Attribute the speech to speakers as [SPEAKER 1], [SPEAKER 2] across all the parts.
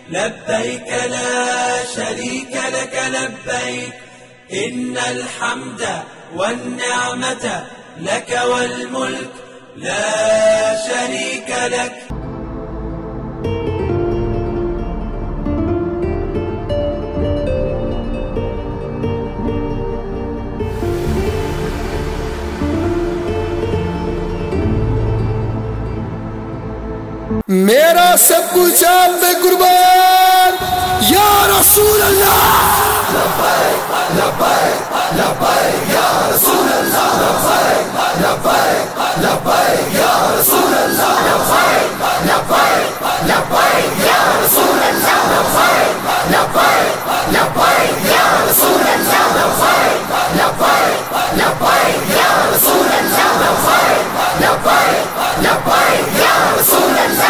[SPEAKER 1] لبيك لا شريك لك لبيك إن الحمد والنعمة لك والملك لا شريك لك.
[SPEAKER 2] میرا سب کچھ آپ پہ قربان یا رسول اللہ. لبیک لبیک لبیک یا رسول اللہ. لبیک لبیک لبیک یا رسول اللہ. لبیک لبیک لبیک یا رسول اللہ. لبیک لبیک لبیک یا رسول اللہ. لبیک لبیک لبیک یا رسول اللہ. لبیک لبیک لبیک یا رسول اللہ.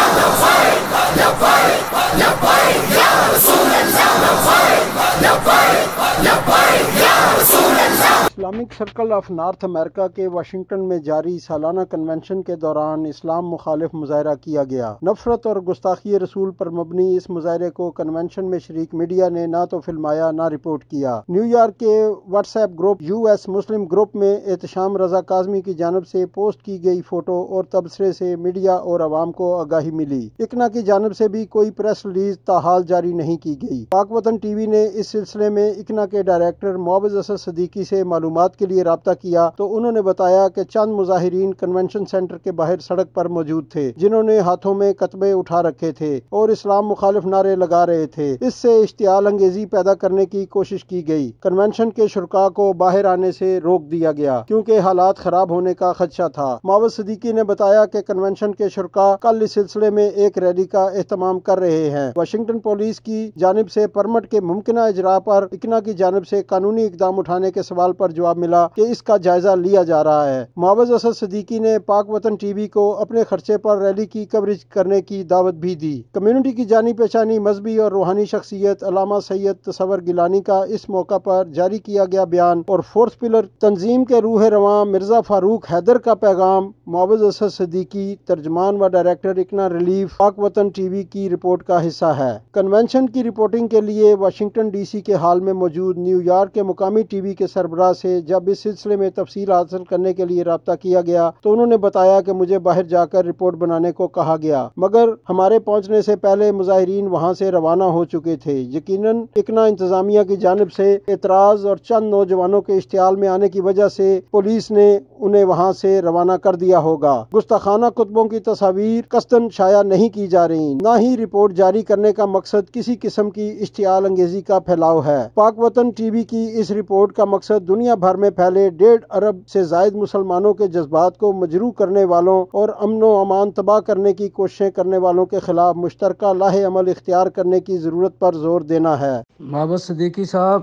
[SPEAKER 2] Islamic circle of North America کے واشنگٹن میں جاری سالانہ کنونشن کے دوران اسلام مخالف مظاہرہ کیا گیا. نفرت اور گستاخی رسول پر مبنی اس مظاہرے کو کنونشن میں شریک میڈیا نے نہ تو فلمایا نہ رپورٹ کیا. نیو یارک کے WhatsApp group US Muslim group میں احتشام رضا کاظمی کی جانب سے پوسٹ کی گئی فوٹو اور تبصرے سے میڈیا اور عوام کو آگاہی ملی. اکنا کی جانب سے بھی کوئی پریس ریلیز تاحال جاری نہیں کی گئی. پاک وطن ٹی وی نے اس سلسلے میں اکنا کے ڈائریکٹر معوض اسد صدیقی سے معلومات کے لیے رابطہ کیا تو انہوں نے بتایا کہ چند مظاہرین کنونشن سینٹر کے باہر سڑک پر موجود تھے جنہوں نے ہاتھوں میں کتبے اٹھا رکھے تھے اور اسلام مخالف نعرے لگا رہے تھے. اس سے اشتعال انگیزی پیدا کرنے کی کوشش کی گئی. کنونشن کے شرکاء کو باہر آنے سے روک دیا گیا کیونکہ حالات خراب ہونے کا خدشہ تھا. معوض صدیقی نے بتایا کہ کنونشن کے شرکاء کل اس سلسلے میں ایک ریلی کا اہتمام کر رہے ہیں. واشنگٹن پولیس کی جانب سے پرمٹ کے ممکنہ اجراء پر اکنا کی جانب سے قانونی اقدام اٹھانے کے سوال پر جواب ملا کہ اس کا جائزہ لیا جا رہا ہے. معوض اسد صدیقی نے پاک وطن ٹی وی کو اپنے خرچے پر ریلی کی کوریج کرنے کی دعوت بھی دی. کمیونٹی کی جانی پہچانی مذہبی اور روحانی شخصیت علامہ سید تصور گیلانی کا اس موقع پر جاری کیا گیا بیان اور فورتھ پلر تنظیم کے روح رواں مرزا فاروق حیدر کا پیغام معوض اسد صدیقی ترجمان و ڈائریکٹر اکنا ریلیف پاک وطن ٹی وی کی رپورٹ کا حصہ ہے. کنونشن کی رپورٹنگ کے لیے واشنگٹن DC کے ہال میں موجود نیو یارک کے مقامی ٹی وی کے سربراہ سے جب اس سلسلے میں تفصیل حاصل کرنے کے لیے رابطہ کیا گیا تو انہوں نے بتایا کہ مجھے باہر جا کر رپورٹ بنانے کو کہا گیا مگر ہمارے پہنچنے سے پہلے مظاہرین وہاں سے روانہ ہو چکے تھے. یقیناً اکنا انتظامیہ کی جانب سے اعتراض اور چند نوجوانوں کے اشتعال میں آنے کی وجہ سے پولیس نے انہیں وہاں سے روانہ کر دیا ہوگا. گستاخانہ کتبوں کی تصاویر قصداً شائع نہیں کی جا رہی نہ ہی رپورٹ جاری کرنے کا مقصد کسی قسم کی اشتعال انگیزی کا پھیلاؤ ہے. پاک وطن ٹی وی کی اس رپورٹ کا مقصد دنیا بھر میں پھیلے 1.5 ارب سے زائد مسلمانوں کے جذبات کو مجروح کرنے والوں اور امن و امان تباہ کرنے کی کوششیں کرنے والوں کے خلاف مشترکہ لاہ عمل اختیار کرنے کی ضرورت پر زور دینا ہے.
[SPEAKER 3] معوض صدیقی صاحب،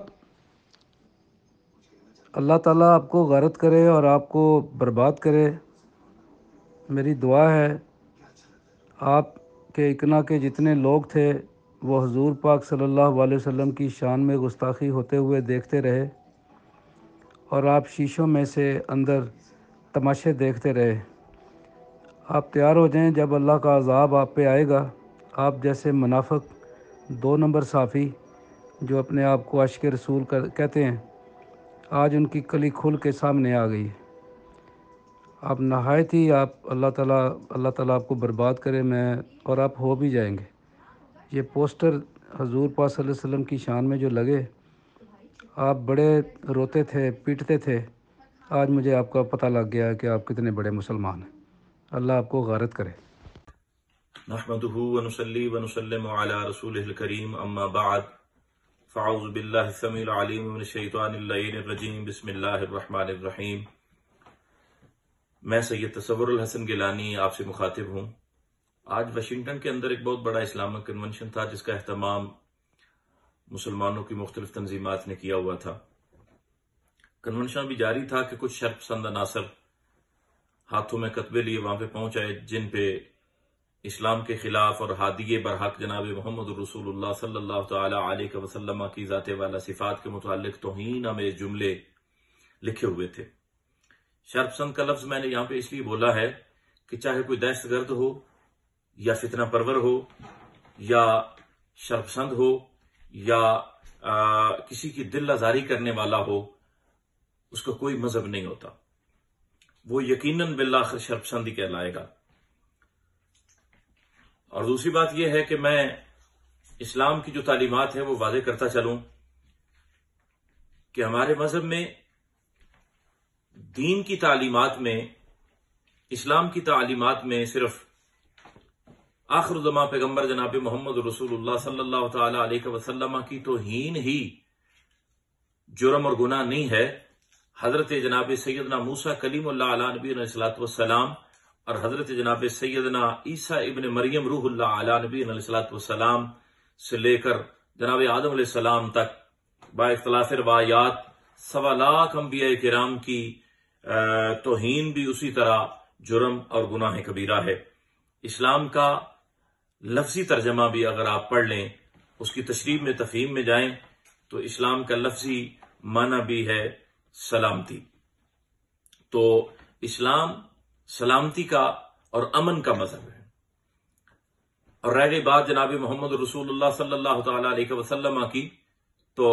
[SPEAKER 3] اللہ تعالیٰ آپ کو غارت کرے اور آپ کو برباد کرے. میری دعا ہے آپ کے اکنا کے جتنے لوگ تھے وہ حضور پاک صلی اللہ علیہ وسلم کی شان میں گستاخی ہوتے ہوئے دیکھتے رہے اور آپ شیشوں میں سے اندر تماشے دیکھتے رہے. آپ تیار ہو جائیں، جب اللہ کا عذاب آپ پہ آئے گا. آپ جیسے منافق 2 نمبر صافی جو اپنے آپ کو عاشق رسول کہتے ہیں، آج ان کی کلی کھل کے سامنے آ گئی. آپ نہایت ہی اللہ تعالیٰ آپ کو برباد کرے. اور آپ ہو بھی جائیں گے. یہ پوسٹر حضور پاک صلی اللہ علیہ وسلم کی شان میں جو لگے، آپ بڑے روتے تھے پیٹتے تھے. آج مجھے آپ کا پتہ لگ گیا کہ آپ کتنے بڑے مسلمان ہیں. اللہ آپ کو غارت کرے.
[SPEAKER 4] نحمده ونصلي ونسلم على رسوله الكريم اما بعد فاعوذ بالله السميع العليم من الشيطان اللعين الرجيم بسم الله الرحمن الرحيم. میں سید تصور الحسن گیلانی آپ سے مخاطب ہوں. آج واشنگٹن کے اندر ایک بہت بڑا اسلامک کنونشن تھا جس کا اہتمام مسلمانوں کی مختلف تنظیمات نے کیا ہوا تھا. کنونشن بھی جاری تھا کہ کچھ شرک پسند عناصر ہاتھوں میں کتبے لیے وہاں پہ پہنچ آئے جن پہ اسلام کے خلاف اور ہادی برحق جناب محمد رسول اللہ صلی اللہ تعالی علیہ وسلم کی ذات والا صفات کے متعلق توہین آمیز جملے لکھے ہوئے تھے. شرک پسند کا لفظ میں نے یہاں پہ اس لیے بولا ہے کہ چاہے کوئی دہشت گرد ہو یا فتنہ پرور ہو یا شرپسند ہو یا کسی کی دل آزاری کرنے والا ہو، اس کا کوئی مذہب نہیں ہوتا، وہ یقیناً بالآخر شرپسند ہی کہلائے گا۔ اور دوسری بات یہ ہے کہ میں اسلام کی جو تعلیمات ہیں وہ واضح کرتا چلوں کہ ہمارے مذہب میں دین کی تعلیمات میں، اسلام کی تعلیمات میں صرف آخر الزماں پیغمبر جناب محمد رسول اللہ صلی اللہ تعالی علیہ وسلم کی توہین ہی جرم اور گناہ نہیں ہے، حضرت جناب سیدنا موسیٰ کلیم اللہ علیہ نبی علیہ الصلوۃ والسلام اور حضرت جناب سیدنا عیسیٰ ابن مریم روح اللہ علیہ نبی علیہ الصلوۃ والسلام سے لے کر جناب آدم علیہ السلام تک با اختلاف روایات 1.25 لاکھ انبیاء کرام کی توہین بھی اسی طرح جرم اور گناہ کبیرہ ہے۔ اسلام کا لفظی ترجمہ بھی اگر آپ پڑھ لیں، اس کی تشریح میں تفہیم میں جائیں تو اسلام کا لفظی معنی بھی ہے سلامتی۔ تو اسلام سلامتی کا اور امن کا مذہب ہے۔ اور رہ گئی بات جناب محمد رسول اللہ صلی اللہ تعالی علیہ وسلم کی، تو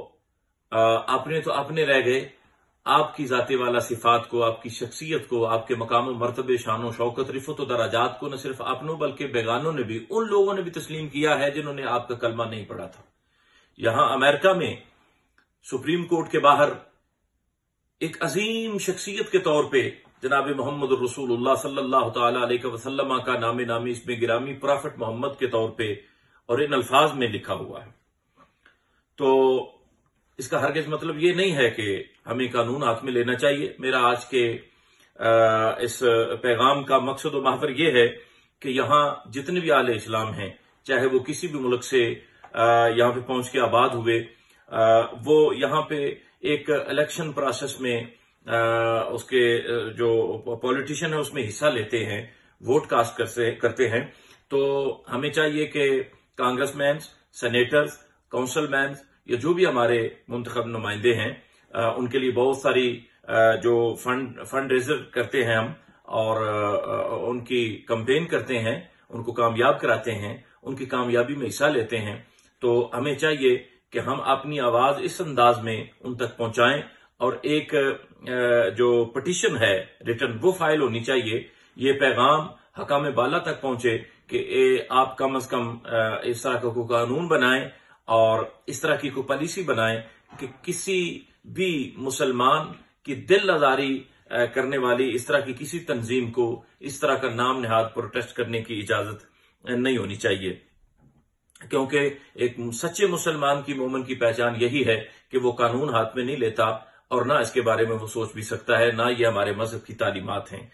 [SPEAKER 4] اپنے رہ گئے آپ کی ذاتی والا صفات کو، آپ کی شخصیت کو، آپ کے مقام و مرتبے، شان و شوکت، رفعت و درجات کو نہ صرف اپنوں بلکہ بیگانوں نے بھی، ان لوگوں نے بھی تسلیم کیا ہے جنہوں نے آپ کا کلمہ نہیں پڑھا تھا۔ یہاں امریکہ میں سپریم کورٹ کے باہر ایک عظیم شخصیت کے طور پہ جناب محمد رسول اللہ صلی اللہ تعالی علیہ وسلم کا نام نامی اس میں گرامی پرافٹ محمد کے طور پہ اور ان الفاظ میں لکھا ہوا ہے۔ تو اس کا ہرگز مطلب یہ نہیں ہے کہ ہمیں قانون ہاتھ میں لینا چاہیے۔ میرا آج کے اس پیغام کا مقصد و محور یہ ہے کہ یہاں جتنے بھی اہل اسلام ہیں، چاہے وہ کسی بھی ملک سے یہاں پہ پہنچ کے آباد ہوئے، وہ یہاں پہ ایک الیکشن پروسیس میں اس کے جو پولیٹیشین ہے اس میں حصہ لیتے ہیں، ووٹ کاسٹ کرتے ہیں، تو ہمیں چاہیے کہ congressmen, senators, councilmen یا جو بھی ہمارے منتخب نمائندے ہیں، ان کے لیے بہت ساری جو فنڈ ریزر کرتے ہیں ہم، اور ان کی کمپین کرتے ہیں، ان کو کامیاب کراتے ہیں، ان کی کامیابی میں حصہ لیتے ہیں، تو ہمیں چاہیے کہ ہم اپنی آواز اس انداز میں ان تک پہنچائیں، اور ایک جو پٹیشن ہے ریٹن وہ فائل ہونی چاہیے، یہ پیغام حکام بالا تک پہنچے کہ آپ کم از کم اس طرح کا کوئی قانون بنائیں اور اس طرح کی کوئی پالیسی بنائیں کہ کسی بھی مسلمان کی دل آزاری کرنے والی اس طرح کی کسی تنظیم کو اس طرح کا نام نہاد پروٹیسٹ کرنے کی اجازت نہیں ہونی چاہیے، کیونکہ ایک سچے مسلمان کی، مومن کی پہچان یہی ہے کہ وہ قانون ہاتھ میں نہیں لیتا اور نہ اس کے بارے میں وہ سوچ بھی سکتا ہے، نہ یہ ہمارے مذہب کی تعلیمات ہیں۔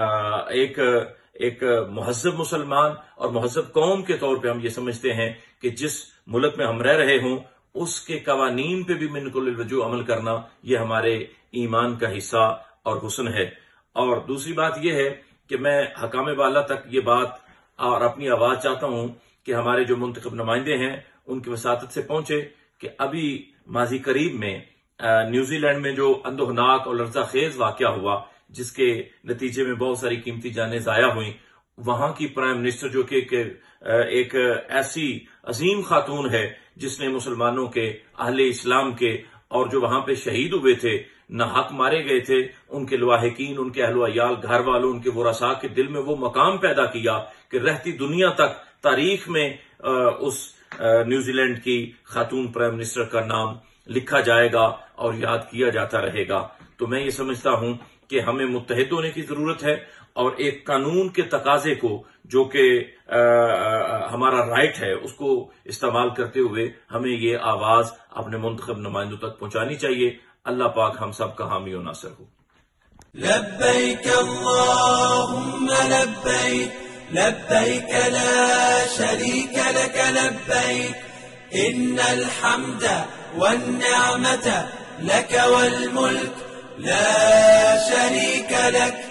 [SPEAKER 4] ایک مہذب مسلمان اور مہذب قوم کے طور پہ ہم یہ سمجھتے ہیں کہ جس ملک میں ہم رہ رہے ہوں اس کے قوانین پہ بھی من کل الوجوہ عمل کرنا یہ ہمارے ایمان کا حصہ اور حسن ہے۔ اور دوسری بات یہ ہے کہ میں حکام بالا تک یہ بات اور اپنی آواز چاہتا ہوں کہ ہمارے جو منتخب نمائندے ہیں ان کی وساطت سے پہنچے کہ ابھی ماضی قریب میں نیوزی لینڈ میں جو اندوہناک اور لرزہ خیز واقعہ ہوا، جس کے نتیجے میں بہت ساری قیمتی جانیں ضائع ہوئیں، وہاں کی پرائم منسٹر جو کہ ایک ایسی عظیم خاتون ہے جس نے مسلمانوں کے، اہل اسلام کے، اور جو وہاں پہ شہید ہوئے تھے، ناحق مارے گئے تھے، ان کے لواحقین، ان کے اہل و عیال، گھر والوں، ان کے ورثاء کے دل میں وہ مقام پیدا کیا کہ رہتی دنیا تک تاریخ میں اس نیوزی لینڈ کی خاتون پرائم منسٹر کا نام لکھا جائے گا اور یاد کیا جاتا رہے گا۔ تو میں یہ سمجھتا ہوں کہ ہمیں متحد ہونے کی ضرورت ہے، اور ایک قانون کے تقاضے کو جو کہ ہمارا رائٹ ہے اس کو استعمال کرتے ہوئے ہمیں یہ آواز اپنے منتخب نمائندوں تک پہنچانی چاہیے۔ اللہ پاک ہم سب کا حامی و ناصر ہو۔
[SPEAKER 1] لبیک اللہم لبیک لبیک لا شریک لک لبیک ان الحمد والنعمت لک والملک لا شریک لک